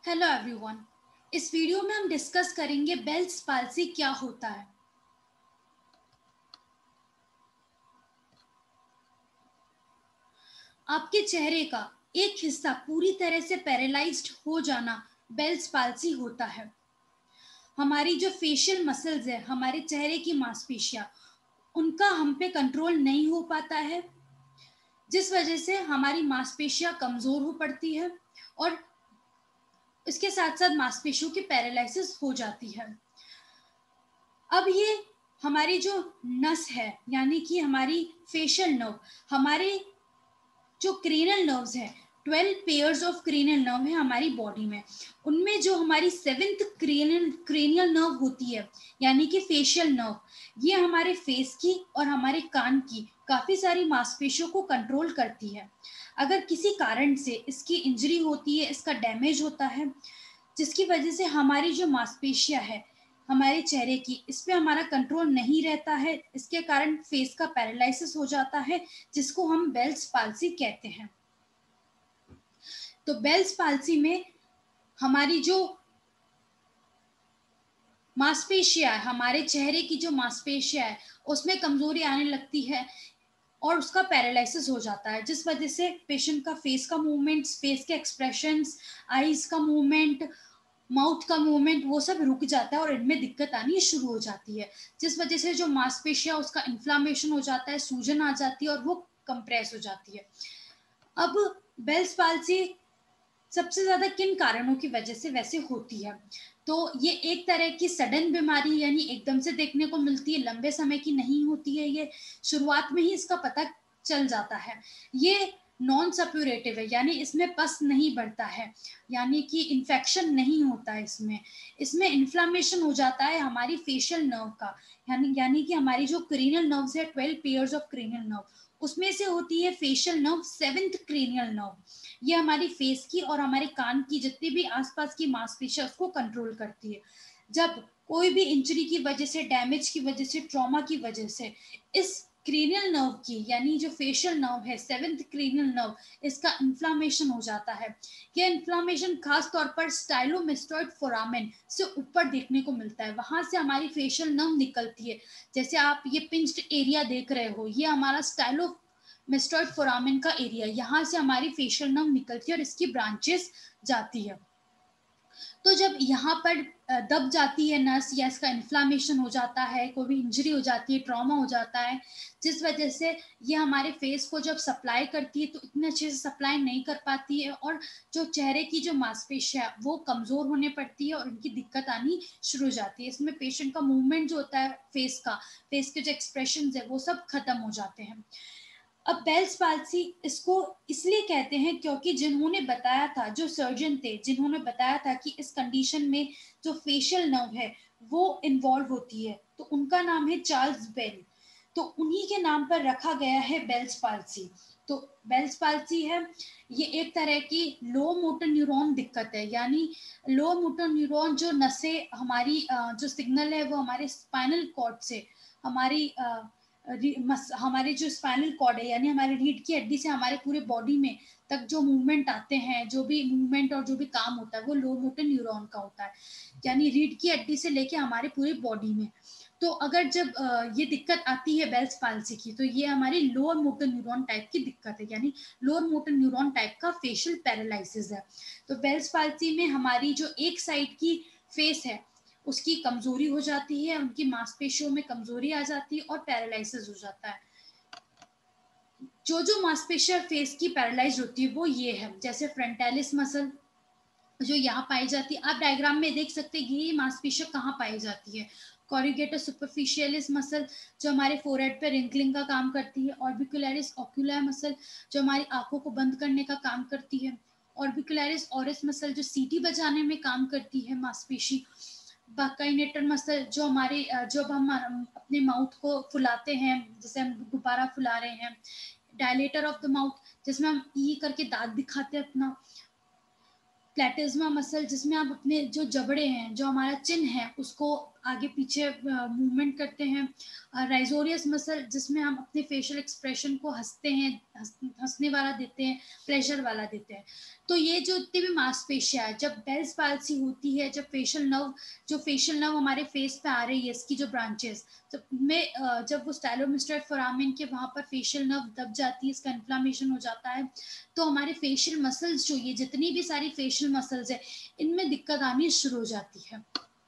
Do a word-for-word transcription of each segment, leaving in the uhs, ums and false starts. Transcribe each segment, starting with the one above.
Hello everyone. इस video में हम डिस्कस करेंगे बेल्स पाल्सी क्या होता है। आपके चेहरे का एक हिस्सा पूरी तरह से पैरालाइज्ड हो जाना बेल्स पाल्सी होता है। हमारी जो फेशियल मसल्स है, हमारे चेहरे की मांसपेशियां, उनका हम पे कंट्रोल नहीं हो पाता है, जिस वजह से हमारी मांसपेशियां कमजोर हो पड़ती है और इसके साथ साथ मांसपेशियों की पैरालिसिस हो जाती है। अब ये हमारी जो नस है, यानी कि हमारी फेशियल नर्व, हमारे जो क्रेनियल नर्व्स है, twelve pairs of cranial nerve है हमारी बॉडी में। उनमें जो हमारी सेवेंथ क्रेनियल क्रेनियल नर्व होती है, यानी कि फेशियल नर्व, ये हमारे फेस की और हमारे कान की काफी सारी मांसपेशियों को कंट्रोल करती है। अगर किसी कारण से इसकी इंजरी होती है, इसका डैमेज होता है, जिसकी वजह से हमारी जो मांसपेशियां है हमारे चेहरे की, इस पे हमारा कंट्रोल नहीं रहता है, इसके कारण फेस का पैरालिसिस हो जाता है, जिसको हम बेल्स पाल्सी कहते हैं। तो बेल्स पाल्सी में हमारी जो मांसपेशियां है, हमारे चेहरे की जो मांसपेशियां है, उसमें कमजोरी आने लगती है और उसका पैरालिसिस हो जाता है, जिस वजह से पेशेंट का फेस का मूवमेंट, फेस के एक्सप्रेशंस, आईज का मूवमेंट, माउथ का मूवमेंट, वो सब रुक जाता है और इनमें दिक्कत आनी शुरू हो जाती है, जिस वजह से जो मांसपेशियां, उसका इन्फ्लामेशन हो जाता है, सूजन आ जाती है और वो कंप्रेस हो जाती है। अब बेल्स पाल्सी सबसे ज्यादा किन कारणों की वजह से वैसे होती है? तो ये एक तरह की सडन बीमारी, यानी एकदम से देखने को मिलती है, लंबे समय की नहीं होती है, ये शुरुआत में ही इसका पता चल जाता है। ये नॉन सप्यूरेटिव है, यानी इसमें पस नहीं बढ़ता है, यानी कि इन्फेक्शन नहीं होता है इसमें। इसमें इन्फ्लामेशन हो जाता है हमारी फेशियल नर्व का, यानी यानी कि हमारी जो क्रेनियल नर्व्स है, twelve pairs of cranial nerve, उसमें से होती है facial nerve seventh cranial nerve. ये हमारी फेस की और हमारे कान की जितनी भी आसपास की मांसपेशियां, उसको कंट्रोल करती है। जब कोई भी इंजरी की वजह से, डैमेज की वजह से, ट्रॉमा की वजह से इस क्रेनियल नर्व की, यानी जो फेशियल नर्व है, सेवेंथ क्रेनियल नर्व, इसका इन्फ्लामेशन हो जाता है। यह इन्फ्लामेशन खास तौर पर स्टाइलोमेस्टॉइड फोरामेन से ऊपर देखने को मिलता है, वहां से हमारी फेशियल नर्व निकलती है। जैसे आप ये पिंच्ड एरिया देख रहे हो, ये हमारा स्टाइलो मेस्टॉइड फोरामेन का एरिया, यहाँ से हमारी फेशियल नर्व निकलती है और इसकी ब्रांचेस जाती है। तो जब यहाँ पर दब जाती है नस, या इसका इन्फ्लामेशन हो जाता है, कोई भी इंजरी हो जाती है, ट्रॉमा हो जाता है, जिस वजह से ये हमारे फेस को जब सप्लाई करती है तो इतने अच्छे से सप्लाई नहीं कर पाती है, और जो चेहरे की जो मांसपेशियां है वो कमजोर होने पड़ती है और उनकी दिक्कत आनी शुरू हो जाती है। इसमें पेशेंट का मूवमेंट जो होता है फेस का, फेस के जो एक्सप्रेशन है, वो सब खत्म हो जाते हैं। अब बेल्स पाल्सी इसको इसलिए कहते हैं क्योंकि जिन्होंने बताया था, जो सर्जन थे जिन्होंने बताया था कि इस कंडीशन में जो फेशियल नर्व है वो इन्वॉल्व होती है, तो उनका नाम है चार्ल्स बेल। तो उन्हीं के नाम पर रखा गया है बेल्स पाल्सी। तो बेल्स पाल्सी है, ये एक तरह की लो मोटर न्यूरॉन दिक्कत है, यानी लो मोटर न्यूरॉन जो नसें हमारी जो सिग्नल है वो हमारे स्पाइनल कॉर्ड से हमारी हमारे जो स्पाइनल कॉर्ड है, यानी हमारी रीढ़ की हड्डी से हमारे पूरे बॉडी में तक जो मूवमेंट आते हैं, जो भी मूवमेंट और जो भी काम होता है, वो लो मोटर न्यूरॉन का होता है, यानी रीढ़ की हड्डी से लेके हमारे पूरी बॉडी में। तो अगर जब ये दिक्कत आती है बेल्स पाल्सी की, तो ये हमारी लोअर मोटर न्यूरॉन टाइप की दिक्कत है, यानी लोअर मोटर न्यूरॉन टाइप का फेशियल पैरालिसिस है। तो बेल्स पाल्सी में हमारी जो एक साइड की फेस है उसकी कमजोरी हो जाती है, उनकी मांसपेशियों में कमजोरी आ जाती है और पैरालिसिस हो जाता है। जो जो मांसपेशियां फेस की पैरालाइज होती है वो ये है, जैसे फ्रंटालिस मसल जो यहाँ पाई जाती है, आप डायग्राम में देख सकते हैं ये मांसपेशियां कहाँ पाई जाती है। कॉरिगेटर सुपरफिशियलिस मसल जो हमारे फोरहेड पे रिंकलिंग का काम करती है। ऑर्बिकुलरिस ओक्यूलर मसल जो हमारी आंखों को बंद करने का काम करती है। ऑर्बिकुलरिस ऑरिस मसल जो सीटी बजाने में काम करती है मांसपेशी। बाकाइनेटर मसल जो हमारे जब हम अपने माउथ को फुलाते हैं, जैसे हम गुब्बारा फुला रहे हैं। डायलेटर ऑफ द माउथ जिसमें हम ई करके दांत दिखाते हैं अपना। प्लेटिज्मा मसल जिसमें आप अपने जो जबड़े हैं, जो हमारा चिन्ह है, उसको आगे पीछे मूवमेंट करते हैं। राइजोरियस मसल जिसमें हम अपने फेशियल एक्सप्रेशन को हंसते हैं, हंस, हंसने वाला देते हैं, प्लेजर वाला देते हैं। तो ये जो इतनी भी मांसपेशियां है, जब बेल्स पाल्सी होती है, जब फेशियल नर्व जो फेशियल नर्व हमारे फेस पे आ रही है, इसकी जो ब्रांचेस जब में जब वो स्टाइलोमिस्टोइड फोरामेन के वहां पर फेशियल नर्व दब जाती है, इसका इन्फ्लामेशन हो जाता है, तो हमारे फेशियल मसल्स जो ये जितनी भी सारी फेशियल मसल्स है, इनमें दिक्कत आनी शुरू हो जाती है।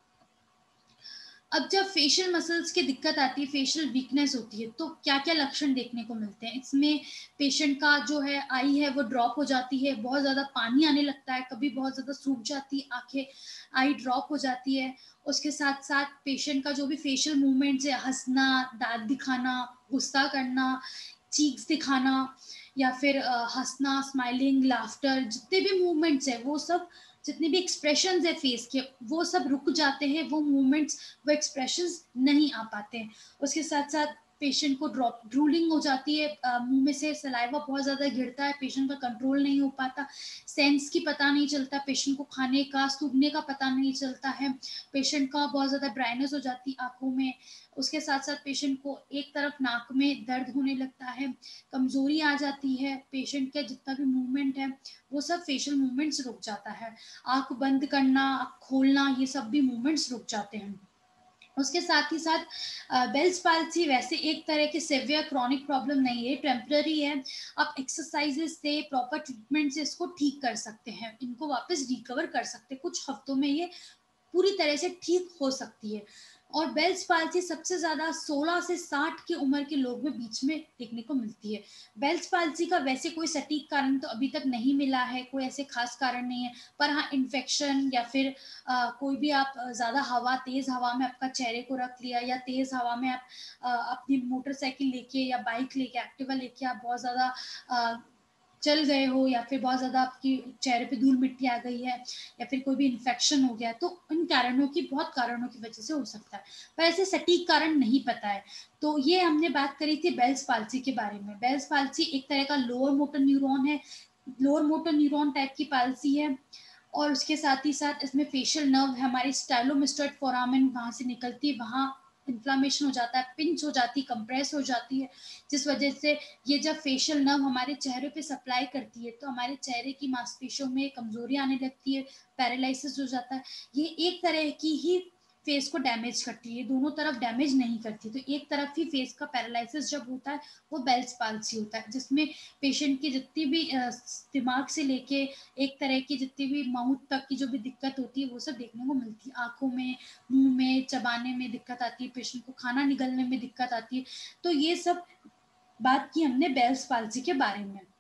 अब जब फेशियल मसल्स की दिक्कत आती है, फेशियल वीकनेस होती है, तो क्या-क्या लक्षण देखने को मिलते हैं? इसमें पेशेंट का जो है आई है वो ड्रॉप हो जाती है, बहुत ज़्यादा पानी आने लगता है, कभी बहुत ज़्यादा सूख जाती है आँखें, आई ड्रॉप हो जाती है। उसके साथ-साथ पेशेंट का जो भी फेशियल मूवमेंट्स है, हँसना, दाँत दिखाना, गुस्सा करना, चीक्स दिखाना या फिर अ, हँसना, स्माइलिंग, लाफ्टर जितने भी मूवमेंट्स हैं, वो सब जितने भी एक्सप्रेशंस है फेस के, वो सब रुक जाते हैं, वो मूवमेंट्स, वो एक्सप्रेशंस नहीं आ पाते हैं। उसके साथ-साथ पेशेंट को ड्रॉप ड्रूलिंग हो जाती है, अ, मुँह में से सलाइवा बहुत ज़्यादा गिरता है, पेशेंट का कंट्रोल नहीं हो पाता, सेंस की पता नहीं चलता, पेशेंट को खाने का, सूंघने का पता नहीं चलता है, पेशेंट का बहुत ज़्यादा ड्राइनेस हो जाती है आँखों में। उसके साथ-साथ पेशेंट को एक तरफ नाक में दर्द होने लगता है, कमज़ोरी आ जाती है, पेशेंट का जितना भी मूवमेंट है, वो सब फेशियल मूवमेंट्स रुक जाता है। आँख बंद करना, आँख खोलना, ये सब भी मूवमेंट्स रुक जाते हैं। उसके साथ ही साथ अ, बेल्स पाल्सी वैसे एक तरह की सिवियर क्रॉनिक प्रॉब्लम नहीं है, टेम्पररी है। आप एक्सरसाइज़ेज़ से, प्रॉपर ट्रीटमेंट से इसको ठीक कर सकते हैं, इनको वापस रिकवर कर सकते हैं। कुछ हफ्तों में ये पूरी तरह से ठीक हो सकती है। और बेल्स पाल्सी सबसे ज़्यादा सोलह से साठ की उम्र के लोग में बीच में देखने को मिलती है। बेल्स पाल्सी का वैसे कोई सटीक कारण तो अभी तक नहीं मिला है, कोई ऐसे खास कारण नहीं है। पर हाँ, इन्फेक्शन या फिर अ, कोई भी आप ज़्यादा हवा तेज़ हवा में आपका चेहरे को रख लिया या तेज़ हवा में आप अ, अपनी मोटरसाइकिल लेके या बाइक लेके, एक्टिवा लेके आप बहुत ज़्यादा अ, चल गए हो या फिर बहुत ज़्यादा आपकी चेहरे पे धूल-मिट्टी आ गई है या फिर कोई भी इन्फेक्शन हो गया है, तो इन कारणों की बहुत कारणों की वजह से हो सकता है। पर ऐसे सटीक कारण नहीं पता है। तो ये हमने बात करी थी बेल्स पाल्सी के बारे में। बेल्स पाल्सी एक तरह का लोअर मोटर न्यूरॉन है, लोअर मोटर न्यूरॉन टाइप की पाल्सी है और उसके साथ ही साथ इसमें फेशियल नर्व हमारी स्टाइलोमिस्टोइड फोरामेन वहाँ से निकलती है, वहाँ इन्फ्लेमेशन हो जाता है, पिंच हो जाती है, कंप्रेस हो जाती है, जिस वजह से ये जब फेशियल नर्व हमारे चेहरे पे सप्लाई करती है, तो हमारे चेहरे की मांसपेशियों में कमज़ोरी आने लगती है, पैरालिसिस हो जाता है। ये एक तरह की ही फेस को डैमेज करती है, दोनों तरफ डैमेज नहीं करती। तो एक तरफ ही फेस का पैरालिसिस जब होता है, वो बेल्स पाल्सी होता है, जिसमें पेशेंट की जितनी भी अ, दिमाग से लेके एक तरह की जितनी भी माउथ तक की जो भी दिक्कत होती है, वो सब देखने को मिलती है। आँखों में, मुँह में, चबाने में दिक्कत आती है, पेशेंट को खाना निगलने में दिक्कत आती है। तो ये सब बात की हमने बेल्स पाल्सी के बारे में।